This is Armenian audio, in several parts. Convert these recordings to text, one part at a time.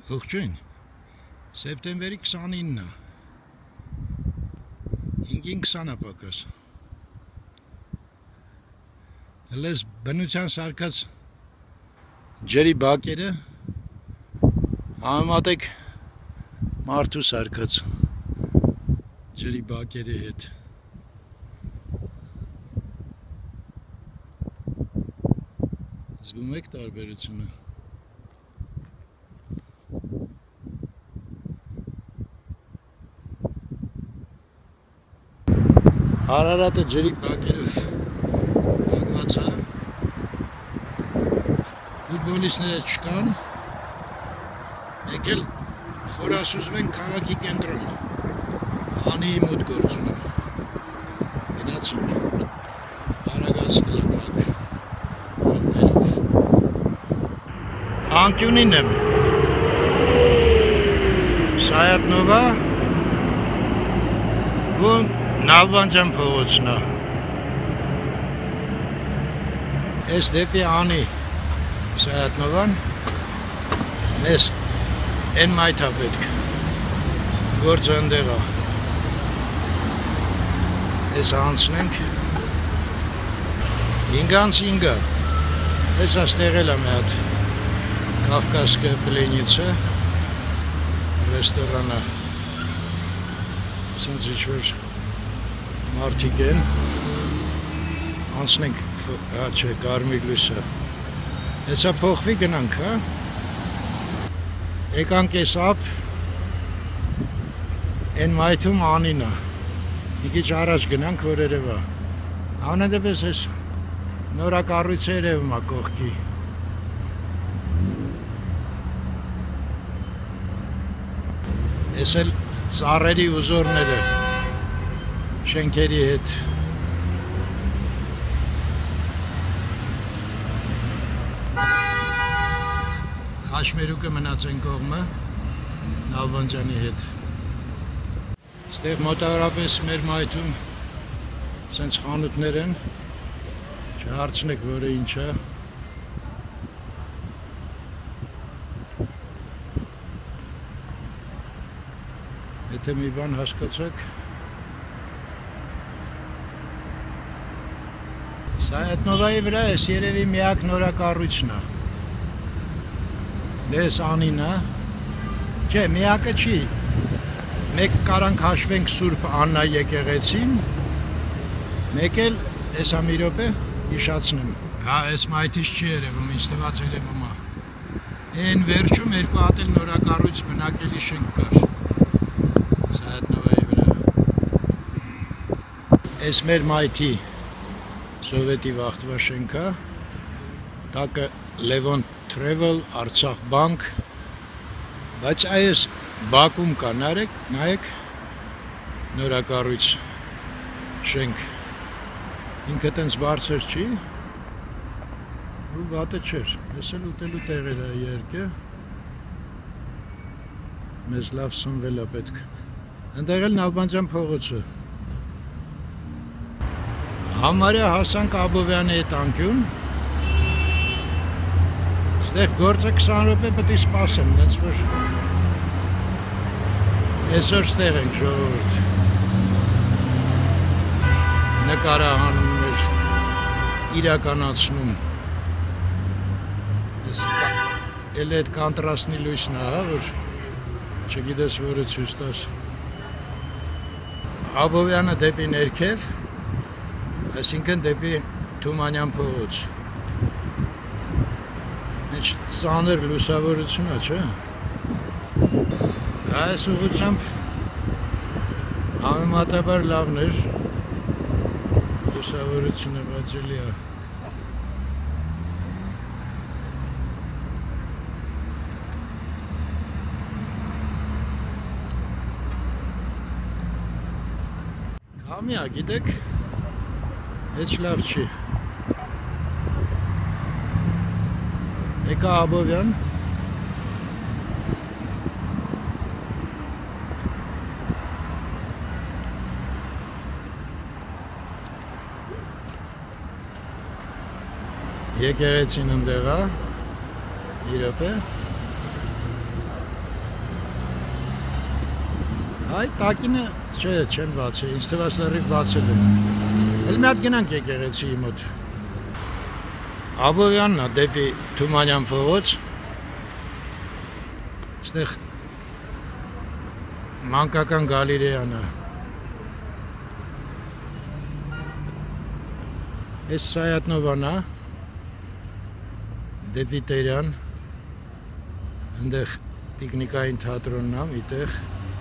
Ողջույն, սեպտեմբերի 29-ն է, 5-ին 20-ը պակաս, հլես բնության սարկած ջրի բակերը համեմատեք մարդու սարկած ջրի բակերի հետ, զգում եք տարբերությունը։ Արարատը ջրի բակերով բակված է, ֆուտբոլիստները չկան, մեկ էլ խորասուզում են քաղաքի կենտրոն, Անիի մոտ գործունում, գնացինք, արագացնել ակակ, անտերով, անկյունին եմ, Սայատնովա, ում Նալբանդյան փողոցն է, ես դեպի Անի Սայատնովան, ես են մայթա պետք, գործը ընդեղ է, ես անցնենք, 5-5-ը, ես աստեղել եմ հատ, Կավկասկա պլենիցը, ռեստորանը, սենց իչվեր մարդիկ են, անցնենք, չէ, կարմիր լույսը, հեսա փոխվի գնանք, հա, եկանք ես ապ, են մայթում Անինա, մի քիչ առաջ գնանք, որ երևա, անեդեպս ես նորակառույցը երևում է կողքի, ես էլ ծառերի ուզորները, շենքերի հետ, Խաշմերուկը մնաց են կողմը, Նալբանդյանի հետ, ստեղ մոտավորապես մեր մայթում սենց խանութներ են, չհարցնեք որը ինչ է, եթե մի բան հասկացաք, Սայատնովայի վրա ես երևի միակ նորակառույցն է, դես Անին է, չէ, միակը չի, մեկ կարանք հաշվենք Սուրբ Աննա եկեղեցին, մեկ էլ ես մի րոպե հիշացնեմ, հա, ես մայթից չի երևում, ինձ թվաց երևում է, են վերջում երկու հատ էլ նորակառույց բնակելի շենք կար, Սայատնովայի վրա, ես մեր մայթի Սովետի վաղտվա շենքա, տակը Լևոն Travel, Արցախ բանկ, բայց այս բակում կա, նայեք, նորակառույց շենք, ինքը տենց բարձր չի, ու վատը չեր, ես էլ ուտելու տեղեր է երկը, մեզ լավ սնվել է պետք, ընդեղ էլ Նալբանդյան փողոցը, համարյա հասանք Աբովյանի հետ անկյուն, ստեղ գործը 20 րոպե պետք է սպասեմ, նենց որ այսօր ստեղ ենք ժողովուրդ, նկարահանումներ իրականացնում, էլ այդ կանտրաստնի լույսն է, որ չգիտես որը ցույց տաս, Աբովյանը դեպի ներքև, այսինքն դեպի Թումանյան փողոց, ինչ ծանր լուսավորություն է, չէ, այս ուղղությամբ համեմատաբար լավն էր, լուսավորությունը բացելի է, կամի է, գիտեք, Heç լավ չի, եկա Աբովյան, եկեղեցին ընդեղ է, մի րոպե, Այ տակինը չեն բացել, ինձ թվաց լրիվ բացել են։ Էլ մի հատ գնանք եկեղեցիի մոտ։ Աբովյանն է դեպի Թումանյան փողոց։ Այստեղ մանկական գալերեան է։ Այս Սայատնովան է, դեպի Տերյան, այնտեղ տիկնիկային թատրոնն է, միտեղ։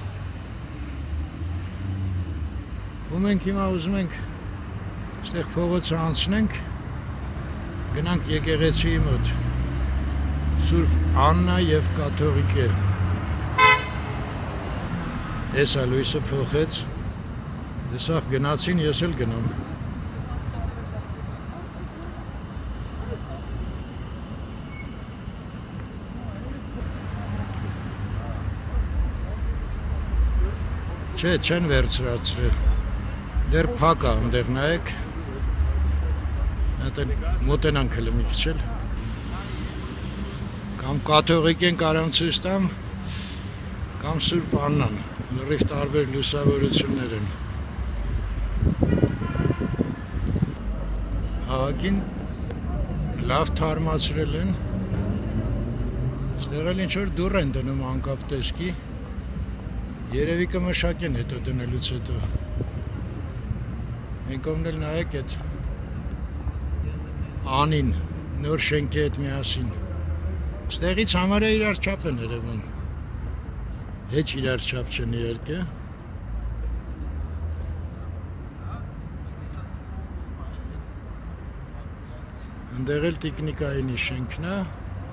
Ու մենք հիմա ուզում ենք այստեղ փողոցը անցնենք, գնանք եկեղեցիի մոտ, Սուրբ Աննա և կաթողիկե։ Էս է լույսը փոխեց, դեսախ գնացին, ես էլ գնամ։ Չէ, չեն վերցրացրել, դեր փակ է, ընդեղ նայեք, մոտենանք հլը մի քիչ էլ, կամ կաթողիկեն կարամ ցույց տամ, կամ Սուրբ Աննան, լրիվ տարբեր լուսավորություններ են։ Հաղաքին լավ թարմացրել են, ստեղ էլ ինչ-որ դուռ են դնում անկապ տեսքի, երևի կմշակեն հետո դնելուց հետո։ Մենք ովնել նայեք էդ անին, նոր շենքի հետ միասին։ Ստեղից համարյա իրար չափ են երևում։ Հեչ իրար չափ չեն իհարկե։ Ընդեղ էլ տիկնիկայինի շենքն է։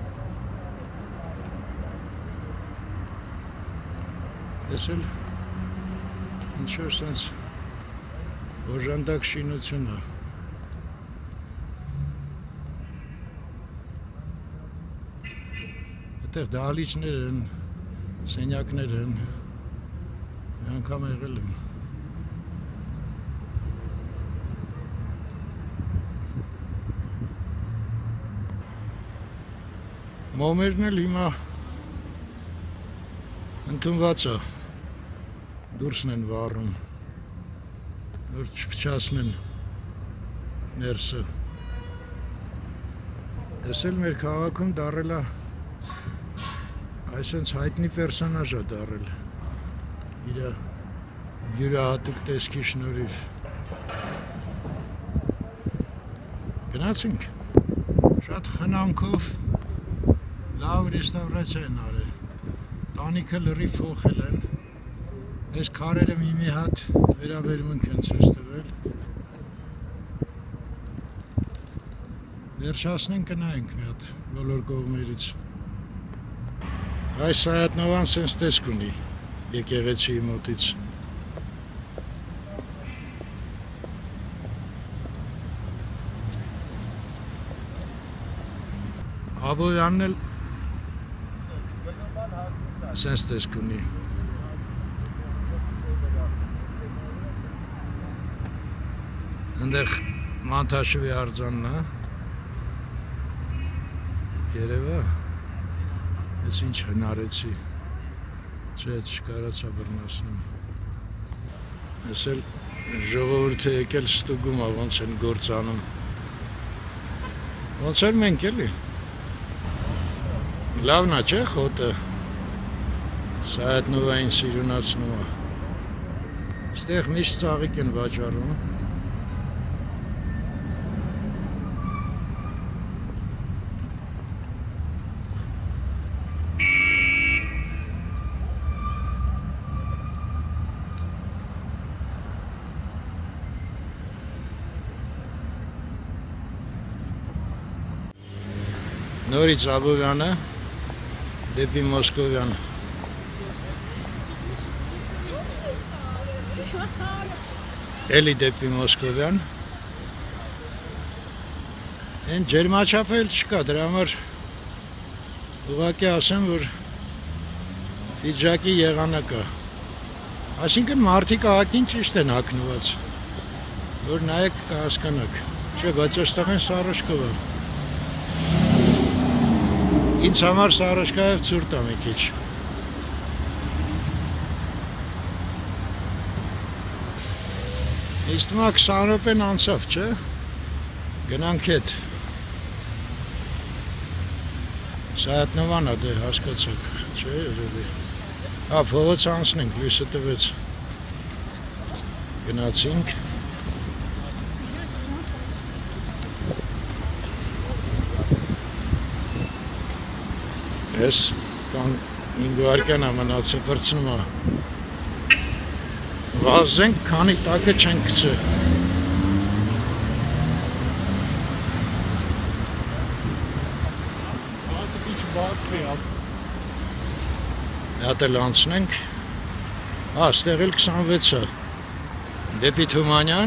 Ես էլ ինչ-որ սենց օժանդակ շինություն է։ Այդտեղ դահլիճներ են, սենյակներ են, մի անգամ եղել եմ։ Մոմերն էլ հիմա ընդունված է, դուրսն են վառում, որ չփչացնեն ներսը։ Ես էլ մեր քաղաքում դառել է այսպես հայտնի պերսոնաժ է դառել իր յուրահատուկ տեսքի շնորհիվ։ Գնացինք, շատ խնամքով լավ ռեստավրացիա են արել, տանիքը լրիվ փոխել են, այս քարերը մի հատ վերաբերմունք են ցույց տվել։ Վերջացնենք կնայենք մի հատ բոլոր կողմերից։ Այս Սայատնովան սենց տեսք ունի եկեղեցիի մոտից։ Աբովյանն էլ սենց տեսք ունի։ Ընդեղ Մանթաշովի արձանն է, երևա, ես ինչ հնարեցի, չէ, չկարացա բռնասնում։ Ես էլ ժողովուրդը եկել ստուգում է, ոնց են գործանում։ Ոնց էր մենք էլի։ Լավն է, չէ, խոտը, Սայատնովային սիրունացնում է։ Ստեղ միշտ ծաղիկ են վաճառում։ Նորից Աբովյանը դեպի Մոսկովյան։ Էլի դեպի Մոսկովյան։ Են ջերմաչափը էլ չկա, դրա համար ուղղակի ասեմ, որ պիջակի եղանակ է։ Այսինքն մարդիկ ահագին ճիշտ են հագնված, որ նայեք կհասկանաք։ Չէ, բայց այստեղ են Սարոշկովը։ Ինձ համար Սարոշկայով ցուրտ է մի քիչ։ Իսկ հիմա 20 րոպեն անցավ, չէ՞։ Գնանք հետ։ Սայատնովան է, դե հասկացաք, չէ՞, երևի։ Հա, փողոց անցնենք, լույսը տվեց։ Գնացինք։ Ես կան 5 վայրկյան մնացել վրցնում է։ Վազենք, քանի տակը չենք գցել։ Հատ էլ անցնենք։ Հա, ստեղ էլ 26 է։ Դեպի Թումանյան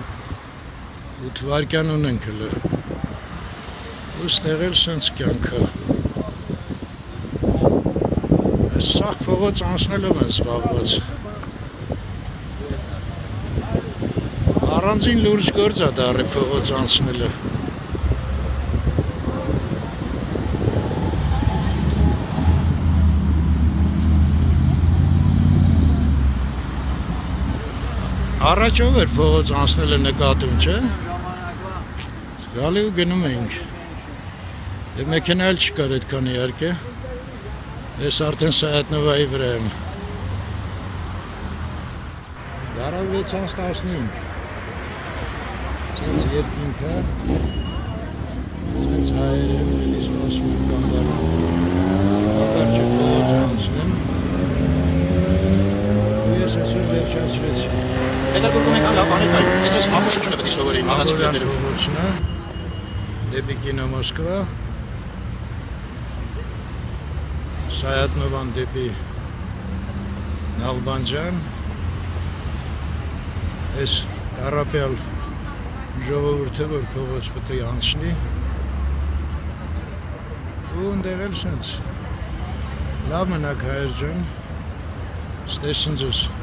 8 վայրկյան ունենք հլը։ Ու ստեղ էլ սենց կյանքը։ Սաղ փողոց անցնելով են զբաղված։ Առանձին լուրջ գործ է դառը փողոց անցնելը։ Առաջով էր փողոց անցնելը նկատում, չէ՞։ Գալի ու գնում էինք։ Դե մեքենա էլ չկար այդքան իհարկե։ Ես արդեն Սայատնովայի վրա եմ։ Դարավ 6:15։ Սենց երկինքը։ Սենց հայեր եմ, էլիս մասում եմ կանգարում։ Ակարջը փողոց անցնեմ։ Ես այսօր վերջացրեցի։ Պետերբուրգում եկան լավ բաներ կային, հենց այս ամբողջությունը պետք է սովորեին մնացի ֆիլմներով։ Փողոցն է, դեպի կինո Մոսկվա, Սայատնովան դեպի Նալբանդյան, այս տարապյալ ժողովուրդը, որ փողոց պետք է անցնի, ու ընդեղ էլ սենց լավ մնաք հայեր ջան, ստեսն ձեզ։